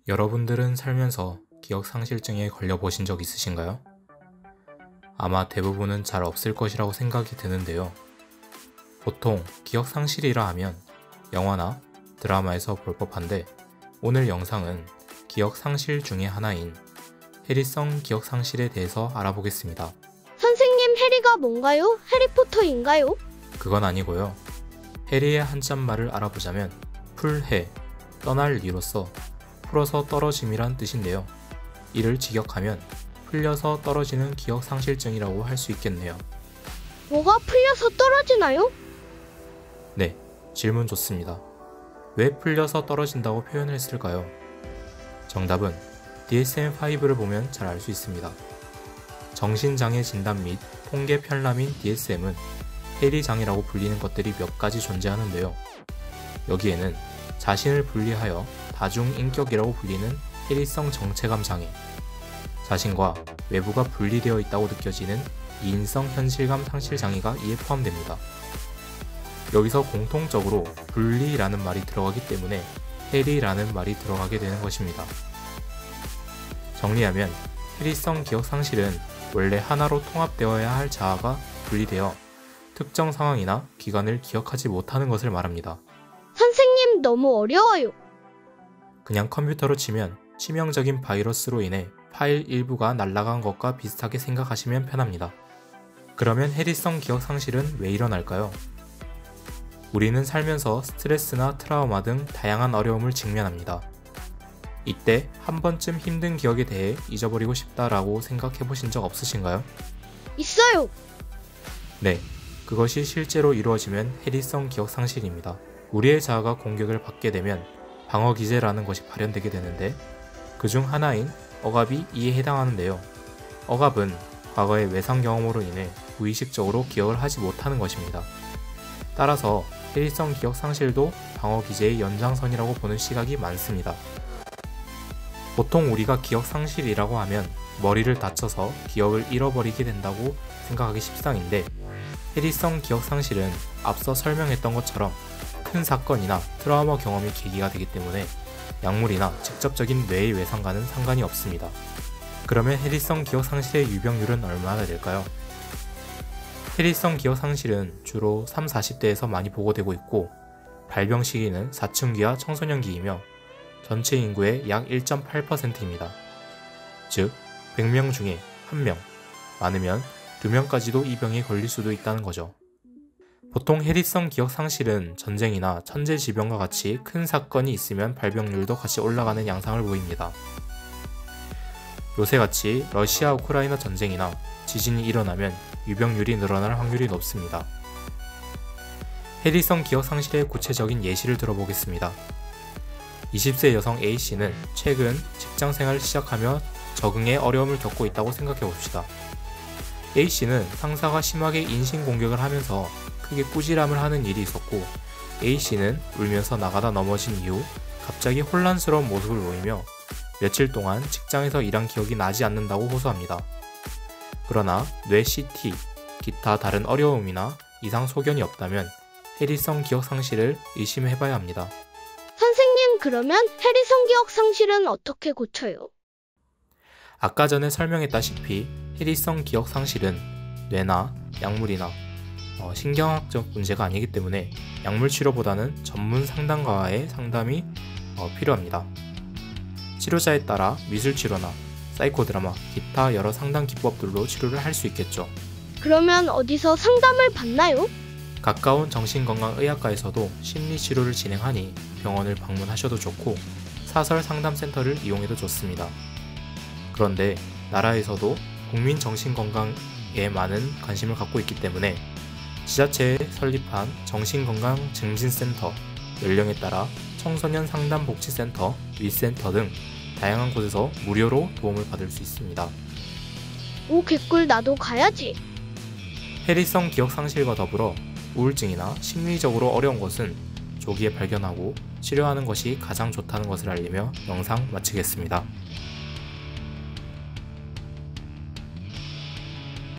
여러분들은 살면서 기억상실증에 걸려보신 적 있으신가요? 아마 대부분은 잘 없을 것이라고 생각이 드는데요. 보통 기억상실이라 하면 영화나 드라마에서 볼 법한데 오늘 영상은 기억상실 중에 하나인 해리성 기억상실에 대해서 알아보겠습니다. 선생님, 해리가 뭔가요? 해리포터인가요? 그건 아니고요. 해리의 한자말을 알아보자면 풀해, 떠날 리로서 풀어서 떨어짐이란 뜻인데요. 이를 직역하면 풀려서 떨어지는 기억상실증이라고 할 수 있겠네요. 뭐가 풀려서 떨어지나요? 네, 질문 좋습니다. 왜 풀려서 떨어진다고 표현을 했을까요? 정답은 DSM-5를 보면 잘 알 수 있습니다. 정신장애 진단 및 통계 편람인 DSM은 해리장애라고 불리는 것들이 몇 가지 존재하는데요. 여기에는 자신을 분리하여 다중인격이라고 불리는 해리성 정체감 장애, 자신과 외부가 분리되어 있다고 느껴지는 이인성 현실감 상실 장애가 이에 포함됩니다. 여기서 공통적으로 분리라는 말이 들어가기 때문에 해리라는 말이 들어가게 되는 것입니다. 정리하면 해리성 기억 상실은 원래 하나로 통합되어야 할 자아가 분리되어 특정 상황이나 기간을 기억하지 못하는 것을 말합니다. 선생님, 너무 어려워요. 그냥 컴퓨터로 치면 치명적인 바이러스로 인해 파일 일부가 날아간 것과 비슷하게 생각하시면 편합니다. 그러면 해리성 기억 상실은 왜 일어날까요? 우리는 살면서 스트레스나 트라우마 등 다양한 어려움을 직면합니다. 이때 한 번쯤 힘든 기억에 대해 잊어버리고 싶다라고 생각해 보신 적 없으신가요? 있어요. 네, 그것이 실제로 이루어지면 해리성 기억 상실입니다. 우리의 자아가 공격을 받게 되면 방어기제라는 것이 발현되게 되는데 그중 하나인 억압이 이에 해당하는데요. 억압은 과거의 외상 경험으로 인해 무의식적으로 기억을 하지 못하는 것입니다. 따라서 해리성 기억 상실도 방어기제의 연장선이라고 보는 시각이 많습니다. 보통 우리가 기억 상실이라고 하면 머리를 다쳐서 기억을 잃어버리게 된다고 생각하기 십상인데 해리성 기억 상실은 앞서 설명했던 것처럼 큰 사건이나 트라우마 경험이 계기가 되기 때문에 약물이나 직접적인 뇌의 외상과는 상관이 없습니다. 그러면 해리성 기억 상실의 유병률은 얼마나 될까요? 해리성 기억 상실은 주로 30, 40대에서 많이 보고되고 있고 발병 시기는 사춘기와 청소년기이며 전체 인구의 약 1.8%입니다. 즉, 100명 중에 1명, 많으면 2명까지도 이 병에 걸릴 수도 있다는 거죠. 보통 해리성 기억 상실은 전쟁이나 천재지변과 같이 큰 사건이 있으면 발병률도 같이 올라가는 양상을 보입니다. 요새같이 러시아 우크라이나 전쟁이나 지진이 일어나면 유병률이 늘어날 확률이 높습니다. 해리성 기억 상실의 구체적인 예시를 들어보겠습니다. 20세 여성 A씨는 최근 직장생활을 시작하며 적응에 어려움을 겪고 있다고 생각해봅시다. A씨는 상사가 심하게 인신공격을 하면서 크게 꾸지람을 하는 일이 있었고 A씨는 울면서 나가다 넘어진 이후 갑자기 혼란스러운 모습을 보이며 며칠 동안 직장에서 일한 기억이 나지 않는다고 호소합니다. 그러나 뇌 CT, 기타 다른 어려움이나 이상 소견이 없다면 해리성 기억 상실을 의심해봐야 합니다. 선생님, 그러면 해리성 기억 상실은 어떻게 고쳐요? 아까 전에 설명했다시피 해리성 기억 상실은 뇌나 약물이나 신경학적 문제가 아니기 때문에 약물 치료보다는 전문 상담가와의 상담이 필요합니다. 치료자에 따라 미술치료나 사이코드라마, 기타 여러 상담 기법들로 치료를 할 수 있겠죠. 그러면 어디서 상담을 받나요? 가까운 정신건강의학과에서도 심리치료를 진행하니 병원을 방문하셔도 좋고 사설 상담센터를 이용해도 좋습니다. 그런데 나라에서도 국민정신건강에 많은 관심을 갖고 있기 때문에 지자체에 설립한 정신건강증진센터, 연령에 따라 청소년 상담복지센터, 위센터 등 다양한 곳에서 무료로 도움을 받을 수 있습니다. 오, 개꿀, 나도 가야지. 해리성 기억 상실과 더불어 우울증이나 심리적으로 어려운 것은 조기에 발견하고 치료하는 것이 가장 좋다는 것을 알리며 영상 마치겠습니다.